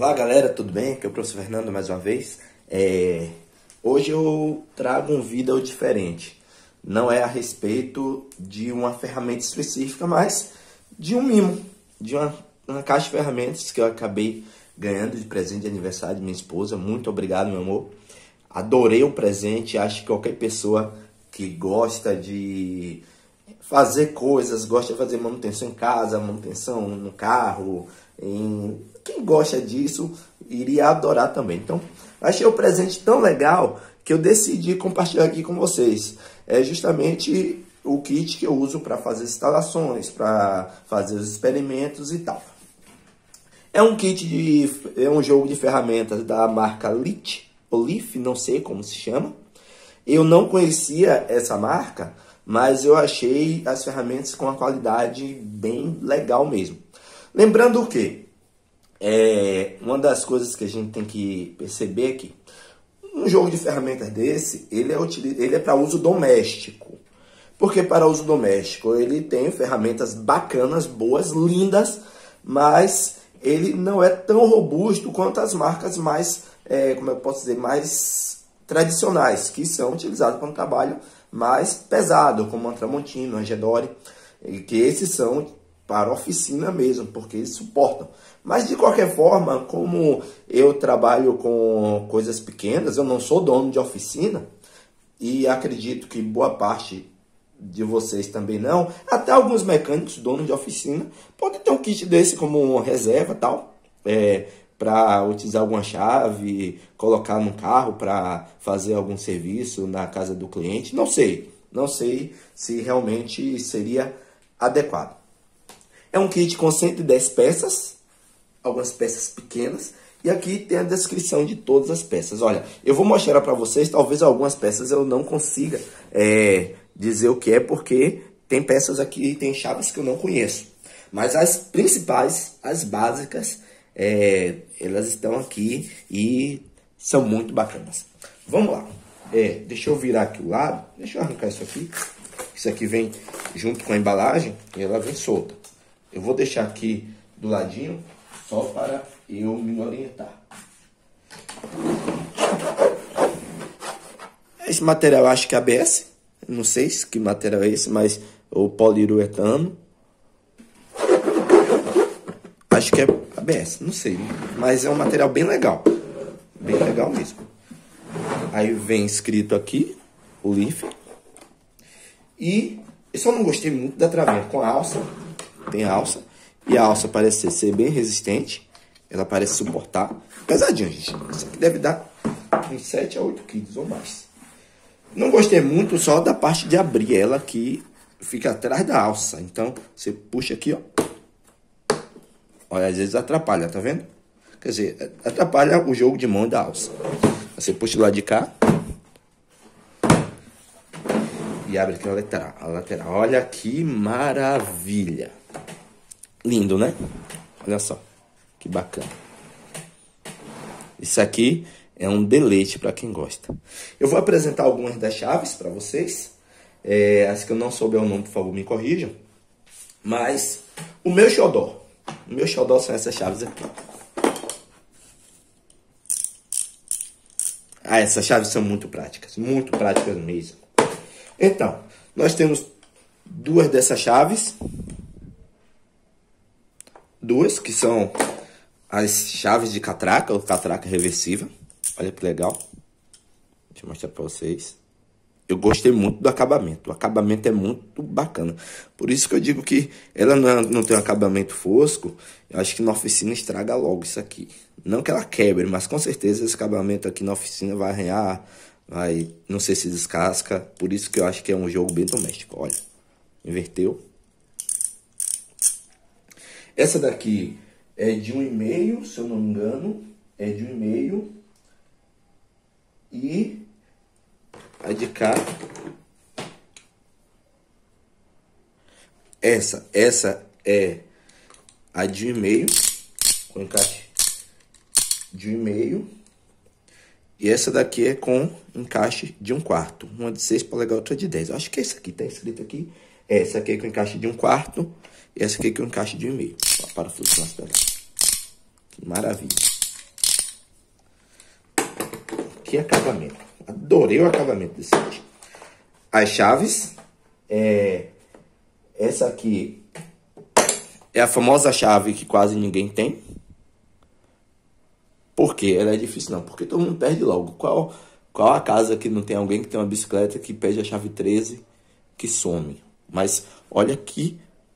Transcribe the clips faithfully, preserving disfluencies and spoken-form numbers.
Olá galera, tudo bem? Aqui é o professor Fernando mais uma vez. É... Hoje eu trago um vídeo diferente. Não é a respeito de uma ferramenta específica, mas de um mimo, de uma, uma caixa de ferramentas que eu acabei ganhando de presente de aniversário de minha esposa. Muito obrigado, meu amor. Adorei o presente. Acho que qualquer pessoa que gosta de fazer coisas, gosta de fazer manutenção em casa, manutenção no carro, em... quem gosta disso iria adorar também. Então, achei o presente tão legal que eu decidi compartilhar aqui com vocês. É justamente o kit que eu uso para fazer instalações, para fazer os experimentos e tal. É um kit de... é um jogo de ferramentas da marca Lit, ou Leaf, não sei como se chama. Eu não conhecia essa marca, mas eu achei as ferramentas com uma qualidade bem legal mesmo. Lembrando o que? É, uma das coisas que a gente tem que perceber é que um jogo de ferramentas desse, ele é, ele é para uso doméstico. Por que para uso doméstico? Ele tem ferramentas bacanas, boas, lindas, mas ele não é tão robusto quanto as marcas mais, é, como eu posso dizer, mais tradicionais, que são utilizadas para um trabalho mais pesado, como a Tramontina, a Gedore, que esses são para oficina mesmo, porque eles suportam. Mas de qualquer forma, como eu trabalho com coisas pequenas, eu não sou dono de oficina, e acredito que boa parte de vocês também não, até alguns mecânicos, donos de oficina, podem ter um kit desse como reserva, tal, é, para utilizar alguma chave, colocar no carro para fazer algum serviço na casa do cliente. Não sei, não sei se realmente seria adequado. É um kit com cento e dez peças, algumas peças pequenas, e aqui tem a descrição de todas as peças. Olha, eu vou mostrar para vocês, talvez algumas peças eu não consiga é, dizer o que é, porque tem peças aqui, tem chaves que eu não conheço. Mas as principais, as básicas, é, elas estão aqui e são muito bacanas. Vamos lá. É, deixa eu virar aqui o lado, deixa eu arrancar isso aqui. Isso aqui vem junto com a embalagem e ela vem solta. Eu vou deixar aqui do ladinho, só para eu me orientar. Esse material eu acho que é A B S. Não sei que material é esse, mas o poliuretano. Acho que é A B S, não sei. Mas é um material bem legal. Bem legal mesmo. Aí vem escrito aqui, o Leaf. E eu só não gostei muito da travinha com a alça. Tem a alça. E a alça parece ser bem resistente. Ela parece suportar. Pesadinho, gente. Isso aqui deve dar uns sete a oito quilos ou mais. Não gostei muito só da parte de abrir ela, que fica atrás da alça. Então, você puxa aqui, ó. Olha, às vezes atrapalha, tá vendo? Quer dizer, atrapalha o jogo de mão da alça. Você puxa do lado de cá. E abre aqui a lateral. A lateral. Olha que maravilha. Lindo, né? Olha só, que bacana. Isso aqui é um deleite para quem gosta. Eu vou apresentar algumas das chaves para vocês. É, as que eu não souber o nome, por favor, me corrijam. Mas o meu xodó. O meu xodó são essas chaves aqui. Ah, essas chaves são muito práticas. Muito práticas mesmo. Então, nós temos duas dessas chaves. Duas, que são as chaves de catraca, ou catraca reversível. Olha que legal. Deixa eu mostrar para vocês. Eu gostei muito do acabamento. O acabamento é muito bacana. Por isso que eu digo que ela não, não tem um acabamento fosco. Eu acho que na oficina estraga logo isso aqui. Não que ela quebre, mas com certeza esse acabamento aqui na oficina vai arranhar. Vai, não sei se descasca. Por isso que eu acho que é um jogo bem doméstico. Olha, inverteu. Essa daqui é de um e meio, se eu não me engano. É de um e meio. E a de cá. Essa, essa é a de um e meio. Com encaixe de um e meio. E essa daqui é com encaixe de um quarto. Uma de seis polegadas, outra de dez. Eu acho que essa aqui tá escrito aqui. Essa aqui é com encaixe de um quarto. E essa aqui é com encaixe de um e meio. Parafuso nas pedras. Que maravilha. que acabamento. Adorei o acabamento desse vídeo. As chaves. É, essa aqui é a famosa chave que quase ninguém tem. Por quê? Ela é difícil não. Porque todo mundo perde logo. Qual, qual a casa que não tem alguém que tem uma bicicleta que perde a chave treze que some? Mas olha aqui.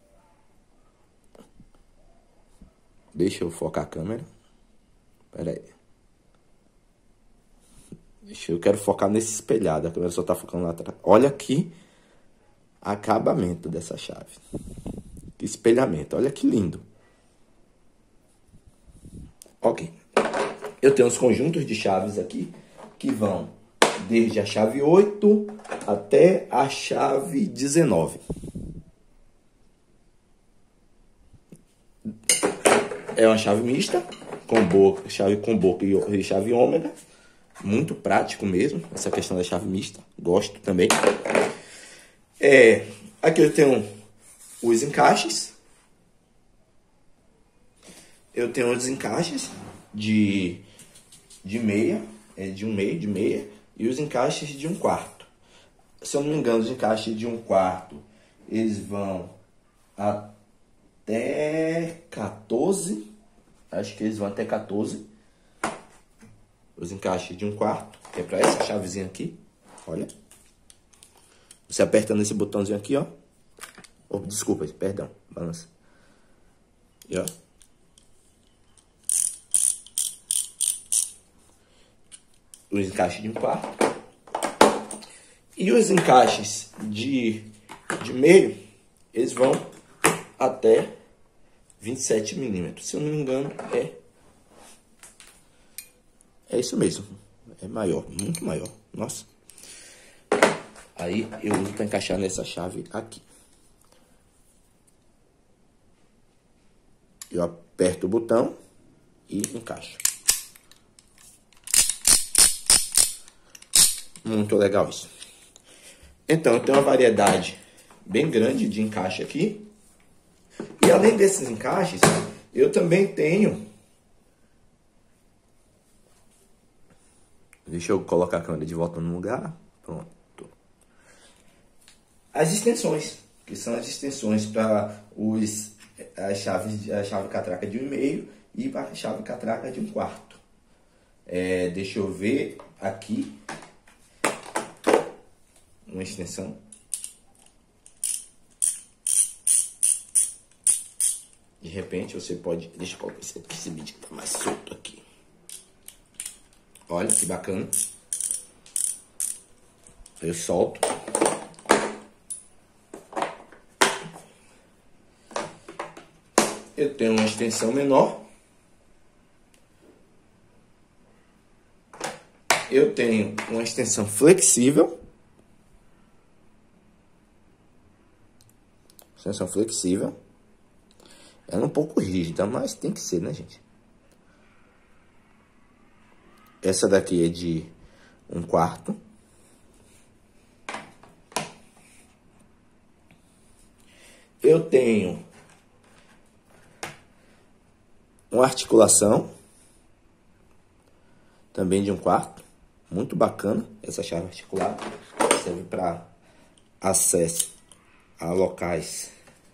Deixa eu focar a câmera. Pera aí. Deixa eu, eu quero focar nesse espelhado. A câmera só tá focando lá atrás. Olha aqui. Acabamento dessa chave. Que espelhamento. Olha que lindo. Ok. Eu tenho os conjuntos de chaves aqui. Que vão desde a chave oito até a chave dezenove. É uma chave mista. Com boca, chave com boca e chave ômega. Muito prático mesmo. Essa questão da chave mista. Gosto também. É, aqui eu tenho os encaixes. Eu tenho os encaixes de, de meia, é, de um meio, de meia, e os encaixes de um quarto. Se eu não me engano, os encaixes de um quarto, eles vão até quatorze. Acho que eles vão até quatorze. Os encaixes de um quarto, que é para essa chavezinha aqui. Olha. Você aperta nesse botãozinho aqui, ó. Oh, desculpa, perdão. Balança. E ó. Os encaixes de um quarto. E os encaixes de, de meio, eles vão até vinte e sete milímetros. Se eu não me engano, é... É isso mesmo. É maior, muito maior. Nossa. Aí eu uso para encaixar nessa chave aqui. Eu aperto o botão e encaixo. Muito legal isso. Então, eu tenho uma variedade bem grande de encaixe aqui. E além desses encaixes, eu também tenho... Deixa eu colocar a câmera de volta no lugar. Pronto. As extensões, que são as extensões para os as chaves, a chave catraca de um e meio e para a chave catraca de um quarto. É, deixa eu ver aqui uma extensão. De repente você pode... Deixa eu colocar esse, esse vídeo que tá mais solto aqui. Olha que bacana. Eu solto. Eu tenho uma extensão menor. Eu tenho uma extensão flexível. Extensão flexível. Ela é um pouco rígida, mas tem que ser, né, gente? Essa daqui é de um quarto. Eu tenho uma articulação também de um quarto. Muito bacana essa chave articulada. Serve para acesso a locais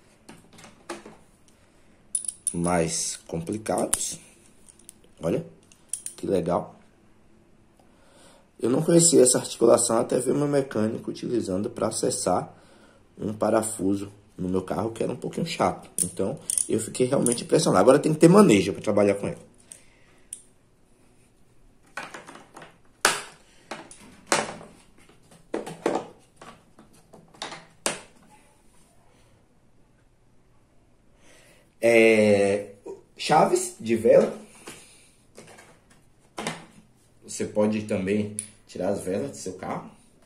mais complicados. Olha que legal. Eu não conhecia essa articulação até ver meu mecânico utilizando para acessar um parafuso no meu carro, que era um pouquinho chato. Então, eu fiquei realmente impressionado. Agora tem que ter manejo para trabalhar com ele. É, chaves de vela. Você pode também tirar as velas do seu carro.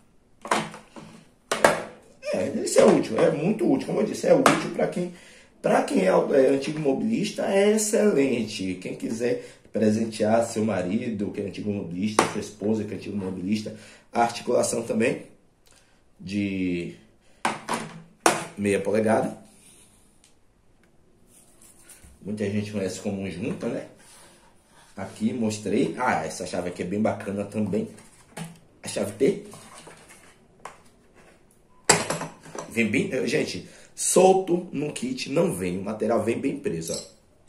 É, isso é útil, é muito útil. Como eu disse, é útil para quem, para quem é, é antigo mobilista, é excelente. Quem quiser presentear seu marido, que é antigo mobilista, sua esposa, que é antigo mobilista, a articulação também de meia polegada. Muita gente conhece como junta, né? Aqui mostrei. Ah, essa chave aqui é bem bacana também. chave T. Vem bem, gente, solto no kit não vem, o material vem bem preso, ó.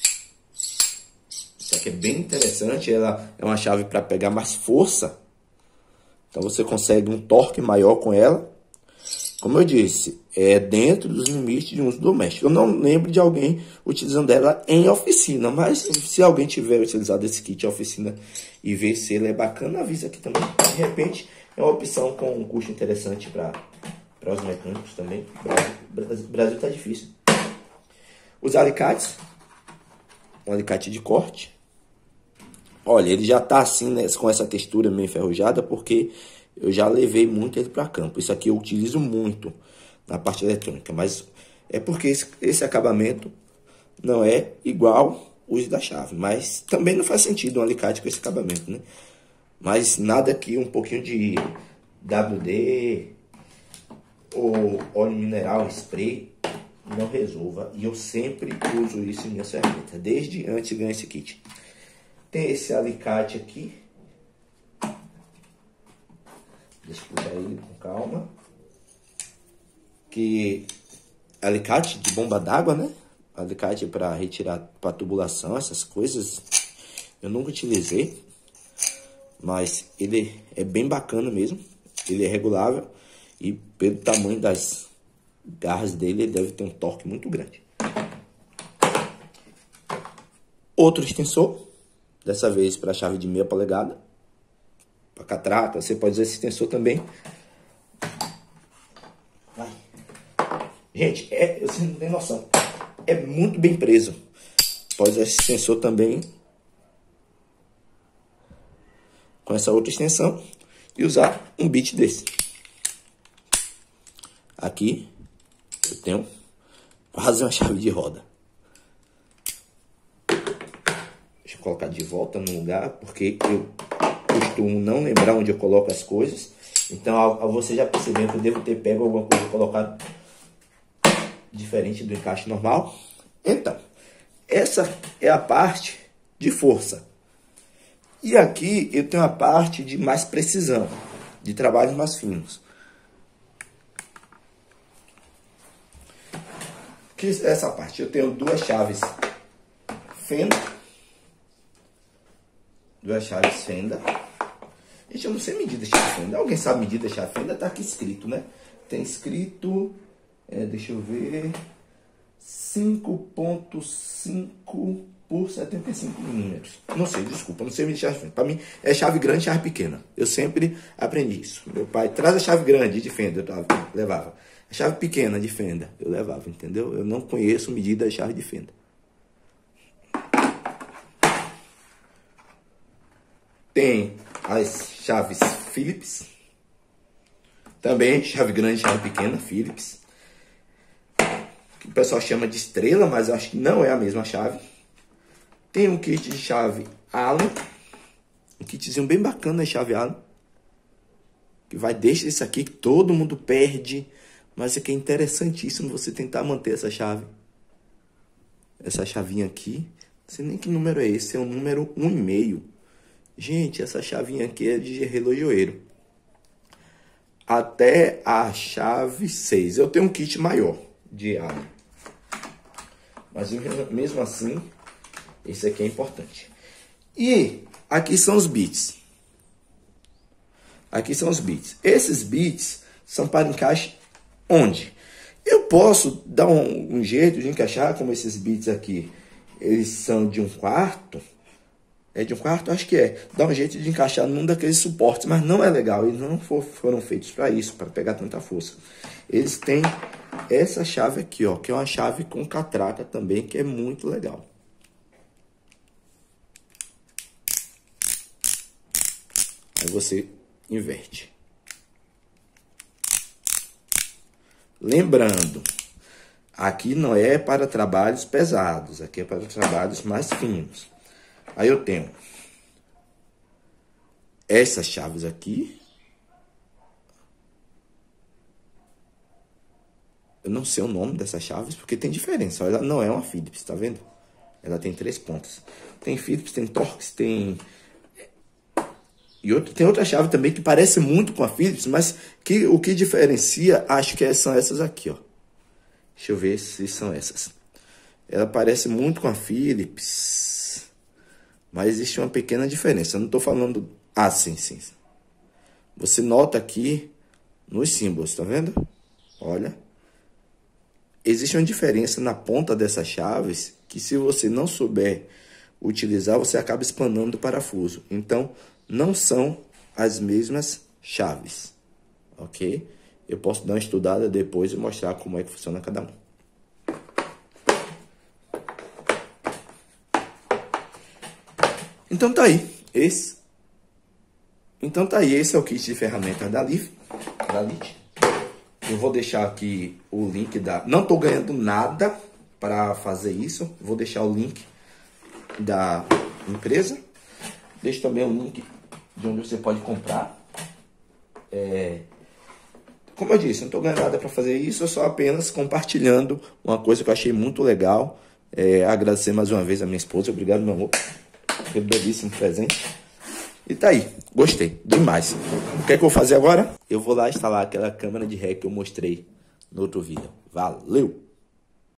Isso aqui é bem interessante, ela é uma chave para pegar mais força. Então você consegue um torque maior com ela. Como eu disse, é dentro dos limites de uso doméstico. Eu não lembro de alguém utilizando ela em oficina, mas se alguém tiver utilizado esse kit em oficina e ver se ele é bacana, avisa aqui também. De repente, é uma opção com um custo interessante para para os mecânicos também. O Brasil tá difícil. Os alicates. Um alicate de corte. Olha, ele já tá assim, né, com essa textura meio enferrujada, porque eu já levei muito ele para campo. Isso aqui eu utilizo muito na parte eletrônica, mas é porque esse, esse acabamento não é igual o uso da chave. Mas também não faz sentido um alicate com esse acabamento, né? Mas nada que um pouquinho de W D ou óleo mineral, spray, não resolva. E eu sempre uso isso em minha ferramenta, desde antes de ganhar esse kit. Tem esse alicate aqui. Deixa eu puxar ele com calma. Que alicate de bomba d'água, né? Alicate para retirar para tubulação, essas coisas. Eu nunca utilizei, mas ele é bem bacana mesmo. Ele é regulável e pelo tamanho das garras dele, ele deve ter um torque muito grande. Outro extensor, dessa vez para chave de meia polegada, para catraca. Você pode usar esse extensor também. Vai. Gente, é, você não tem noção, é muito bem preso. Pode usar esse extensor também com essa outra extensão e usar um bit desse. Aqui eu tenho quase uma chave de roda. Deixa eu colocar de volta no lugar, porque eu costumo não lembrar onde eu coloco as coisas. Então, ao, ao você já perceber que eu devo ter pego alguma coisa e colocado diferente do encaixe normal. Então, essa é a parte de força. E aqui eu tenho a parte de mais precisão, de trabalhos mais finos. Que essa parte eu tenho duas chaves fenda. Duas chaves fenda. Gente, eu não sei medir da chave fenda. Alguém sabe medir da chave fenda? Tá aqui escrito, né? Tem escrito, é, deixa eu ver, cinco ponto cinco por setenta e cinco milímetros. Não sei, desculpa, não sei medir chave fenda. Para mim é chave grande, chave pequena. Eu sempre aprendi isso. Meu pai traz a chave grande de fenda, eu levava. A chave pequena de fenda, eu levava, entendeu? Eu não conheço medida da chave de fenda. Tem as chaves Phillips. Também chave grande, chave pequena, Phillips. Que o pessoal chama de estrela, mas eu acho que não é a mesma chave. Tem um kit de chave Allen. Um kitzinho bem bacana de chave Allen. Que vai desde esse aqui que todo mundo perde. Mas é que é interessantíssimo você tentar manter essa chave. Essa chavinha aqui. Não sei nem que número é esse. É o número um e meio. Gente, essa chavinha aqui é de relojoeiro. Até a chave seis. Eu tenho um kit maior de Allen. Mas mesmo assim, esse aqui é importante. E aqui são os bits. Aqui são os bits. Esses bits são para encaixe onde? Eu posso dar um, um jeito de encaixar, como esses bits aqui, eles são de um quarto. É de um quarto? Acho que é. Dá um jeito de encaixar num daqueles suportes, mas não é legal. Eles não for, foram feitos para isso, para pegar tanta força. Eles têm essa chave aqui, ó, que é uma chave com catraca também, que é muito legal. Aí você inverte. Lembrando, aqui não é para trabalhos pesados, aqui é para trabalhos mais finos. Aí eu tenho essas chaves aqui. Eu não sei o nome dessas chaves, porque tem diferença. Ela não é uma Phillips, tá vendo? Ela tem três pontas. Tem Phillips, tem Torx, tem E outro, tem outra chave também que parece muito com a Philips, mas que, o que diferencia, acho que são essas aqui, ó. Deixa eu ver se são essas. Ela parece muito com a Philips, mas existe uma pequena diferença. Eu não estou falando... Ah, sim, sim. Você nota aqui nos símbolos, tá vendo? Olha. Existe uma diferença na ponta dessas chaves que, se você não souber utilizar, você acaba espanando o parafuso. Então, não são as mesmas chaves, ok? Eu posso dar uma estudada depois e mostrar como é que funciona cada um. Então tá aí. Esse, então tá aí. Esse é o kit de ferramentas da Leaf, da Leaf. Eu vou deixar aqui o link da... Não tô ganhando nada para fazer isso. Vou deixar o link da empresa. Deixo também o link de onde você pode comprar. É... Como eu disse, não tô ganhando nada para fazer isso. Eu só apenas compartilhando uma coisa que eu achei muito legal. É... Agradecer mais uma vez a minha esposa. Obrigado, meu amor, pelo belíssimo presente. E tá aí, gostei demais. O que é que eu vou fazer agora? Eu vou lá instalar aquela câmera de ré que eu mostrei no outro vídeo. Valeu!